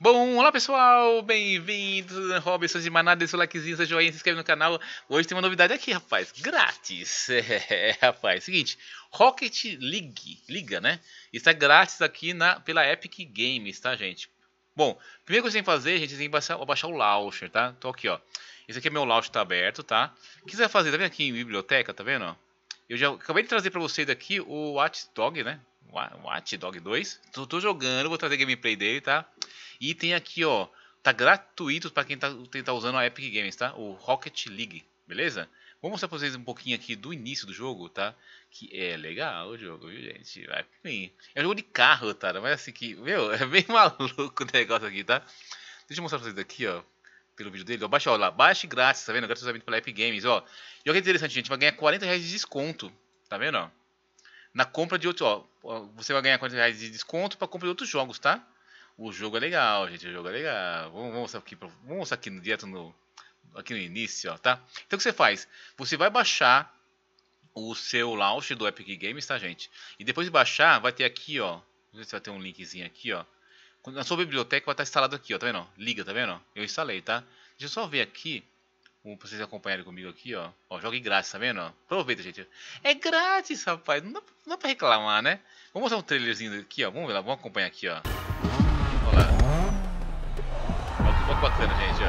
Bom, olá pessoal, bem-vindos, Robson de Manada, deixa o likezinho, seu joinha, se inscreve no canal. Hoje tem uma novidade aqui, rapaz, grátis. Rapaz, seguinte, Rocket League, liga, né? Está grátis aqui pela Epic Games, tá, gente? Bom, primeira coisa que tem que fazer, gente, tem que baixar o launcher, tá? Então aqui, ó, esse aqui é meu launcher, tá aberto, tá? O que você vai fazer, tá vendo aqui em biblioteca, tá vendo, ó? Eu já acabei de trazer pra vocês aqui o Watch Dog, né? Watch Dog 2. Tô jogando, vou trazer gameplay dele, tá? E tem aqui, ó, tá gratuito para quem tá usando a Epic Games, tá? O Rocket League, beleza? Vou mostrar pra vocês um pouquinho aqui do início do jogo, tá? Que é legal o jogo, viu, gente? Vai por mim. É um jogo de carro, tá? Mas assim que, meu, é bem maluco o negócio aqui, tá? Deixa eu mostrar pra vocês aqui, ó. Pelo vídeo dele, ó. Baixa, ó, lá. Baixe grátis, tá vendo? Gratuitamente pela Epic Games, ó. E olha que interessante, gente. Vai ganhar R$40 de desconto, tá vendo, ó? Na compra de outro, ó. Você vai ganhar R$40 de desconto pra compra de outros jogos, tá? O jogo é legal, gente. O jogo é legal. Vamos mostrar aqui direto aqui no início, ó, tá? Então o que você faz? Você vai baixar o seu launch do Epic Games, tá, gente? E depois de baixar, vai ter aqui, ó. Não sei se vai ter um linkzinho aqui, ó. Na sua biblioteca vai estar instalado aqui, ó. Tá vendo? Liga, tá vendo? Eu instalei, tá? Deixa eu só ver aqui. Pra vocês acompanharem comigo aqui, ó. Ó, jogue grátis, tá vendo? Aproveita, gente. É grátis, rapaz. Não dá pra reclamar, né? Vamos mostrar um trailerzinho aqui, ó. Vamos ver lá, vamos acompanhar aqui, ó. Olha lá. Olha que bacana, gente,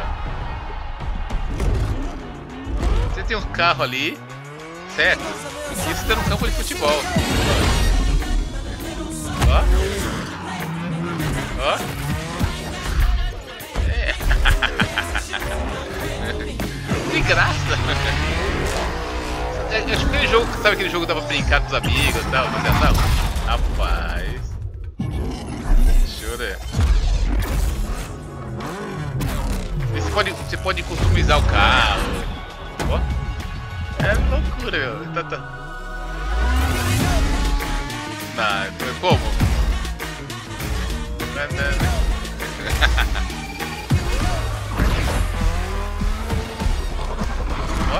ó. Você tem um carro ali, certo? E você tá num campo de futebol. Ó. Ó. É. De graça. Acho que aquele jogo, sabe aquele jogo que dava pra brincar com os amigos e tal? Rapaz. Deixa eu ver. Você pode customizar o carro. Ó. É loucura, meu. Tá. Não, como? Ó.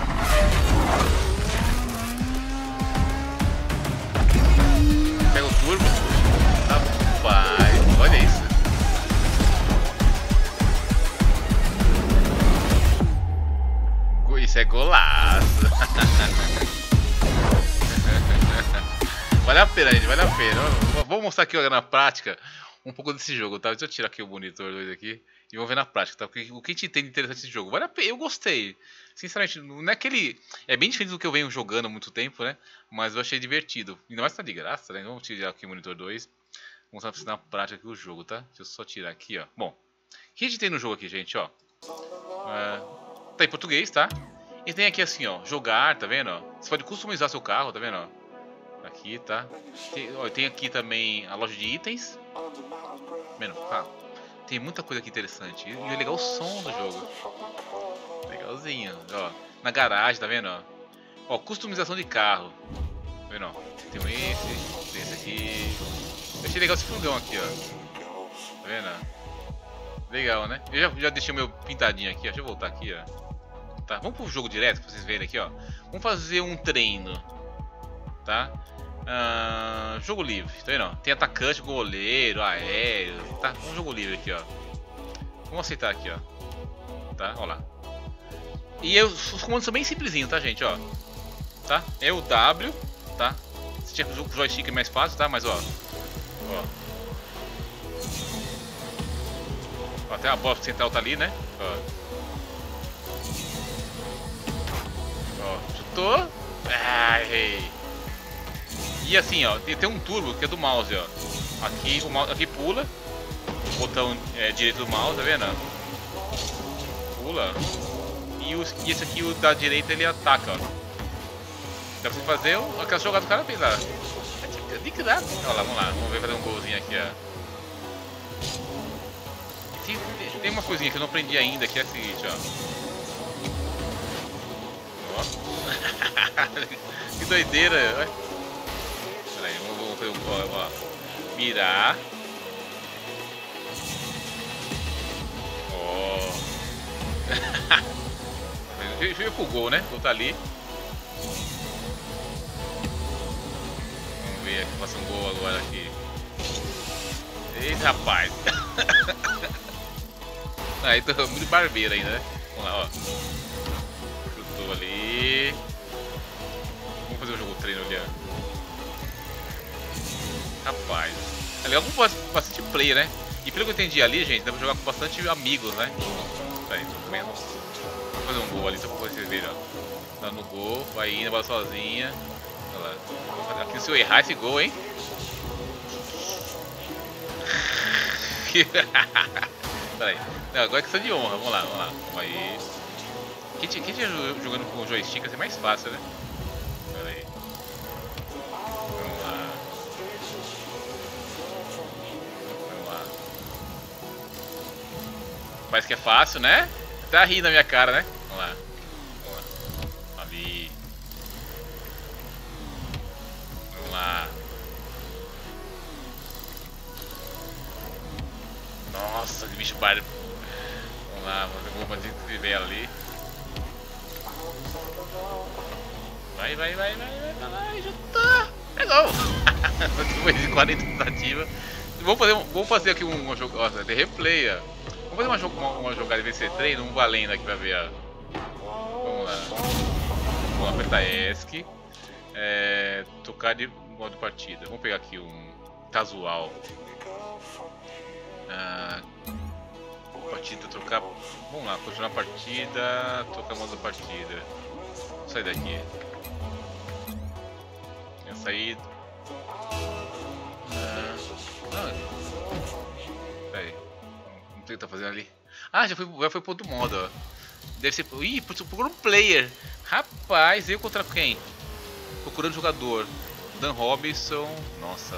Pega o turbo. Rapaz, olha isso. Isso é golaço. Vale a pena, gente, vale a pena. Vou mostrar aqui na prática um pouco desse jogo, tá? Deixa eu tirar aqui o monitor 2 aqui e vou ver na prática, tá? Porque o que a gente tem de interessante nesse jogo? Vale a pena, eu gostei. Sinceramente, não é aquele... É bem diferente do que eu venho jogando há muito tempo, né? Mas eu achei divertido. Ainda mais tá de graça, né? Vamos tirar aqui o monitor 2. Vou mostrar pra vocês na prática aqui o jogo, tá? Deixa eu só tirar aqui, ó. Bom, o que a gente tem no jogo aqui, gente, ó? Tá em português, tá? E tem aqui assim, ó, jogar, tá vendo? Ó? Você pode customizar seu carro, tá vendo? Ó? Aqui, tá? Tem aqui também a loja de itens. Vendo? Tá. Tem muita coisa aqui interessante. E é legal o som do jogo. Legalzinho, ó. Na garagem, tá vendo? Ó, customização de carro. Tá vendo? Tem esse aqui. Eu achei legal esse furgão aqui, ó. Tá vendo? Legal, né? Eu já deixei o meu pintadinho aqui, ó. Deixa eu voltar aqui, ó. Tá, vamos pro jogo direto pra vocês verem aqui, ó. Vamos fazer um treino, tá? Jogo livre, tá vendo? Tem atacante, goleiro, aéreo, tá? Um jogo livre aqui, ó. Vamos aceitar aqui, ó. Tá, ó lá. E os comandos são bem simplesinhos, tá, gente, ó. Tá? É o W, tá? Se tinha o joystick é mais fácil, tá? Mas, ó. Ó, até a bola central tá ali, né? Ó. Chutou. Ai. E assim, ó, tem um turbo que é do mouse, ó. Aqui o mouse aqui pula. O botão direito do mouse, tá vendo? Pula. E esse aqui, o da direita, ele ataca, ó. Dá pra você fazer aquela jogada que o cara fez lá. De que dá? Olha lá, vamos ver fazer um golzinho aqui, ó. Tem uma coisinha que eu não aprendi ainda, que é a seguinte, ó. Que doideira. Pera aí, vamos fazer ó. Mirar. Ó. Deixa eu ir pro gol, né? Vou tá ali. Vamos ver aqui, faça um gol agora aqui. Eita, rapaz. Aí tô muito barbeiro ainda, né? Vamos lá, ó. Chutou ali. Vamos fazer um jogo treino ali, ó. Rapaz. É legal com bastante player, né? E pelo que eu entendi ali, gente, dá pra jogar com bastante amigos, né? Peraí, tô comendo. Vou fazer um gol ali só pra vocês verem, ó. Tá no gol, vai indo, bola sozinha. Olha lá. Aqui se eu errar esse gol, hein? Peraí. Não, agora é questão de honra. Vamos lá, vamos lá. Aí. Quem tinha jogando com o joystick vai ser mais fácil, né? Peraí. Vamos lá. Vamos lá. Parece que é fácil, né? Tá rindo na minha cara, né? Vamos lá. Vamos lá. Ali. Vamos lá. Nossa, que bicho barulho. Vamos lá, vou fazer um escrever ali. Vai, juntar. Pegou! Depois de 40 tentativas. Vamos fazer aqui uma jogada. Nossa, tem replay, ó. Vamos fazer uma jogada de VC treino, um valendo aqui pra ver, ó. Vamos lá. Vamos apertar ESC. Tocar de modo partida. Vamos pegar aqui um casual. Partida, trocar. Vamos lá, continuar a partida. Trocar modo partida. Vou sair daqui. Eu saí. Peraí. Não sei o que tá fazendo ali. Ah, já foi pro outro modo, ó. Deve ser. Ih, procurou um player. Rapaz, eu contra quem? Procurando jogador. Dan Robinson. Nossa.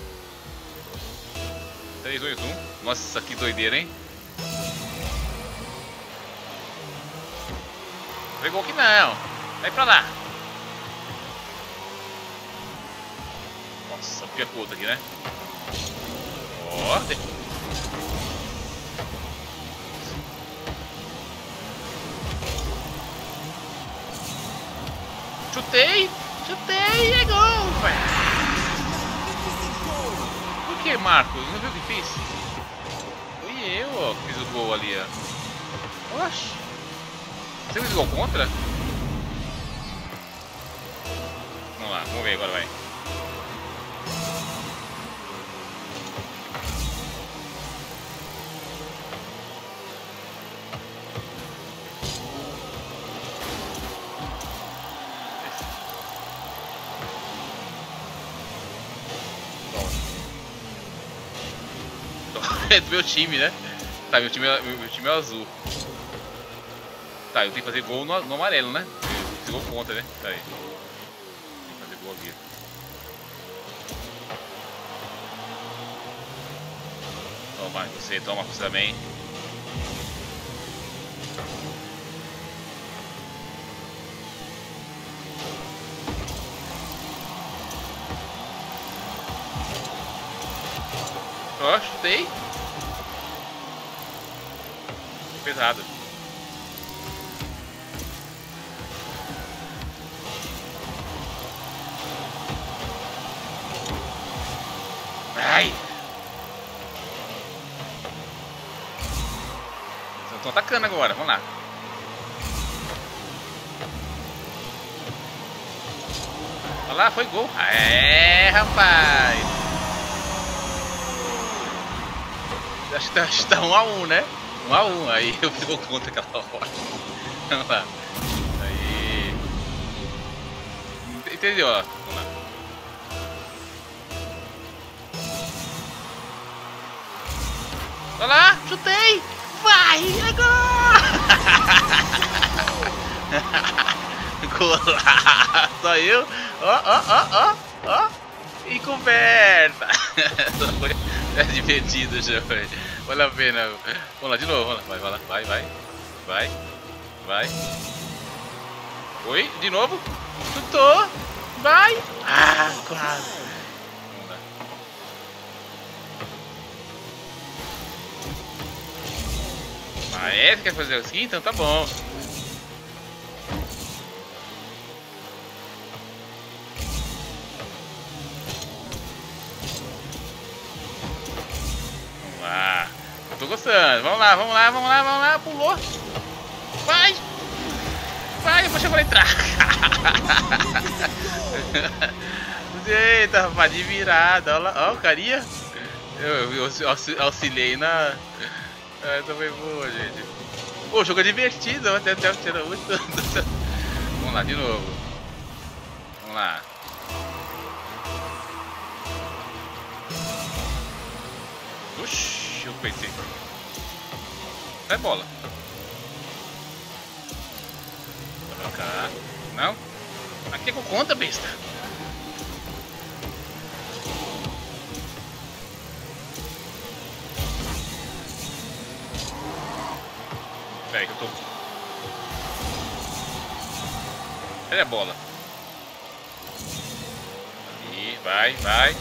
3, 2, 1. Nossa, que doideira, hein? Pegou que não. Vai pra lá. Nossa, pior que o outro aqui, né? Ó. Chutei, é gol, velho. Por que, Marcos? Não viu o que fiz? Fui eu, ó, que fiz o gol ali, ó. Oxi. Você fez gol contra? Vamos lá, vamos ver agora, vai. É do meu time, né? Tá, meu time é azul. Tá, eu tenho que fazer gol no amarelo, né? Eu fiz gol contra, né? Tá aí. Tem que fazer gol aqui. Toma, você também. Ó, chutei. Pesado. Ai! Estão atacando agora, vamos lá. Olha lá, foi gol. É, rapaz. Acho que tá 1 a 1, né? 1 a 1, aí eu fiz gol contra aquela hora. Vamos lá. Aí. Entendeu, ó. Vamos lá. Olha lá, chutei! Vai! É gol! Golaço! Só eu! Ó! E conversa! É divertido, já foi. Vale a pena. Vamos lá, de novo. Vamos lá. Vai. Oi, de novo. Chutou. Vai. Ah, quase. Vamos lá. Ah, você quer fazer assim? Então tá bom. gostando. Vamos lá, vamos lá, vamos lá, vamos lá. Pulou. Vai. Vai, eu vou chegar pra entrar. Eita, rapaz, de virada. Olha lá, ó, o carinha. Eu auxiliei na... Essa foi boa, gente. Pô, o jogo é divertido. Até tirar muito. Vamos lá, de novo. Vamos lá. Oxi, eu pensei. Sai bola. Pra cá. Não? Aqui é com conta, besta. Peraí que eu tô... Cadê a bola? Aí, vai, vai.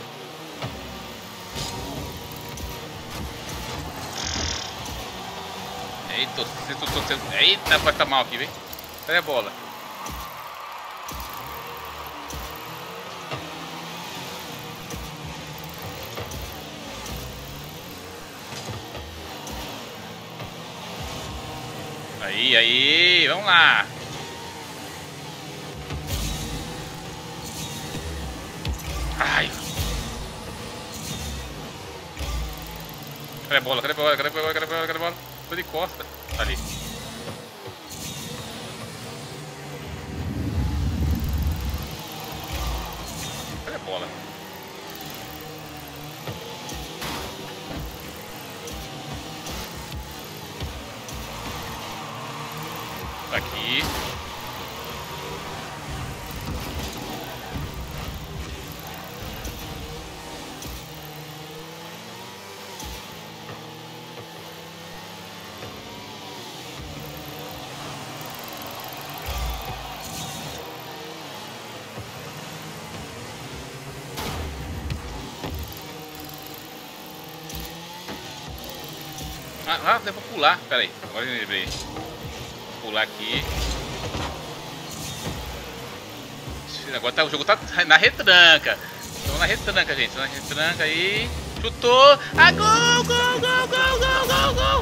Eita, eita, vai tá mal aqui, vem. Cadê a bola? Aí, vamos lá. Ai. Cadê a bola? Cadê a bola? Cadê a bola? Cadê a bola? Cadê a bola? Tô de costa. Ali. Cadê a bola? Aqui. Ah, deu pra pular. Pera aí, agora eu lembrei. Vou pular aqui. Agora tá, o jogo tá na retranca. Estamos na retranca, gente. Estamos na retranca aí. Chutou. Ah, gol, gol, gol, gol, gol, gol, gol.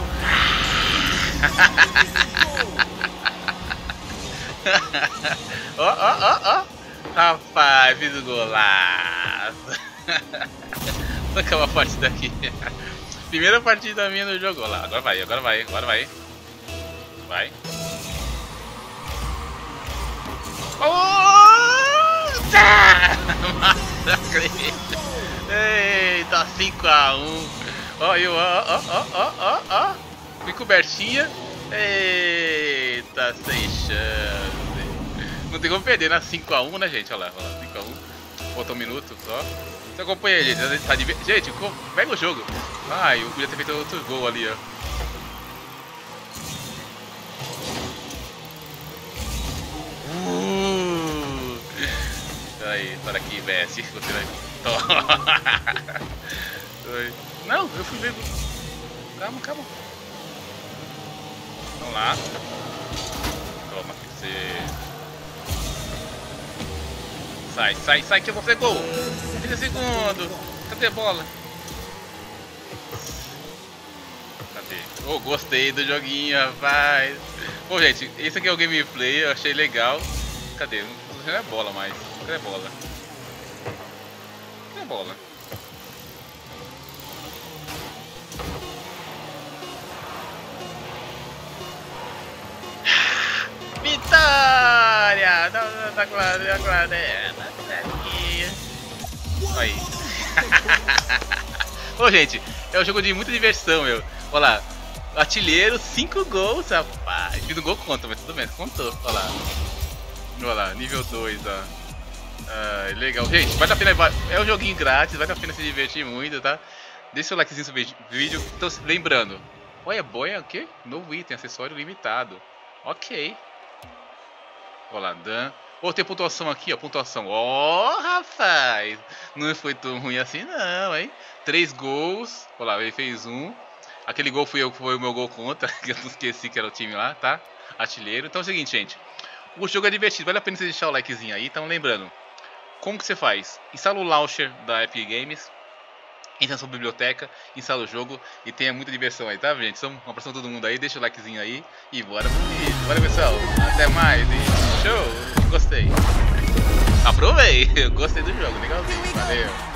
Ó. Rapaz, fiz o golaço. Vou acabar a partida aqui. Primeira partida minha no jogo. Olha lá, agora vai. Vai. Oh! Eita, 5-1. Ó. Fui cobertinha. Eita, sem chance. Não tem como perder na 5-1, né, gente? Olha lá, 5-1. Faltou um minuto só. Você acompanha, gente. Gente, pega o jogo. Ai, eu podia ter feito outro gol ali, ó. Aí, para aqui, Messi. Você vai. Não, eu fui ver. Calma. Vamos lá. Toma, você. Sai que eu vou fazer gol. 30 segundos. Cadê a bola? Cadê? Oh, gostei do joguinho, rapaz. Bom, gente, esse aqui é o gameplay, eu achei legal. Cadê? Não é bola mais. Cadê a bola? Cadê a bola? Vitória! Da Glória. Aí. Ô, gente, é um jogo de muita diversão, meu. Olha lá. Artilheiro, 5 gols, rapaz. Fiz um gol contra, mas tudo bem, contou. Olha lá, nível 2, ó. Legal. Gente, vale a pena. É um joguinho grátis, vale a pena se divertir muito, tá? Deixa o likezinho no vídeo. Então, lembrando, boia, o quê? Novo item, acessório limitado. Ok. Olha lá, Dan. Tem pontuação aqui, ó. Pontuação. Rapaz! Não foi tão ruim assim, não, hein? 3 gols. Olha lá, ele fez um. Aquele gol foi o meu gol contra. Que eu não esqueci que era o time lá, tá? Artilheiro. Então é o seguinte, gente. O jogo é divertido. Vale a pena você deixar o likezinho aí. Então, lembrando. Como que você faz? Instala o launcher da Epic Games. entra na sua biblioteca, instala o jogo e tenha muita diversão aí, tá, gente? Então, um abraço pra todo mundo aí, deixa o likezinho aí e bora pro vídeo. Bora, pessoal. Até mais e show! Gostei. Aprovei! Eu gostei do jogo, legalzinho. Valeu!